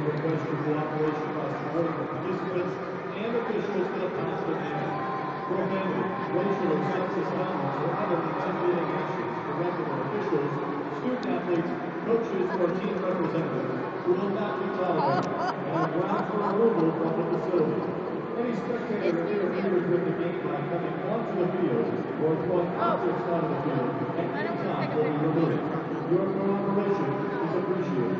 request for cooperation by supporting the participants and officials in a positive manner. Prohibited racial or sexist comments or other intimidating actions directed at officials, student athletes, coaches, or team representatives will not be tolerated and are ground for removal from the facility. Any spectator interferes with the game by coming onto the field or throwing objects onto the field at any time will be removed. Your cooperation is appreciated.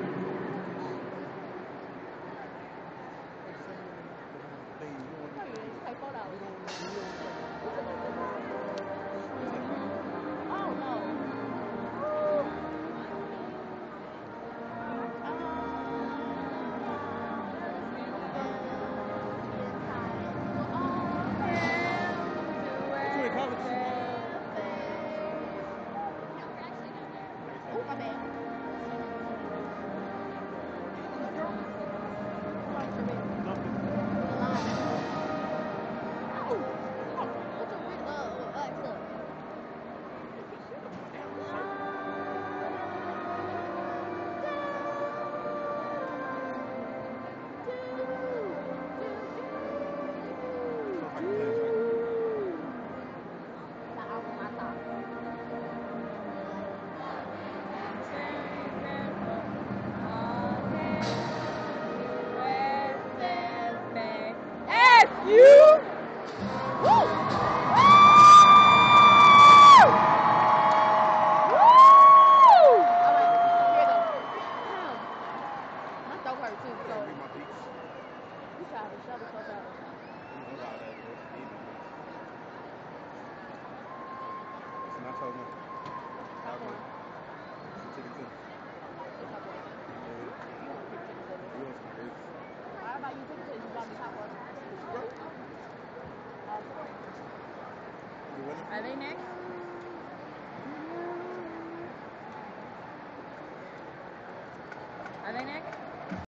Are they next? Are they next?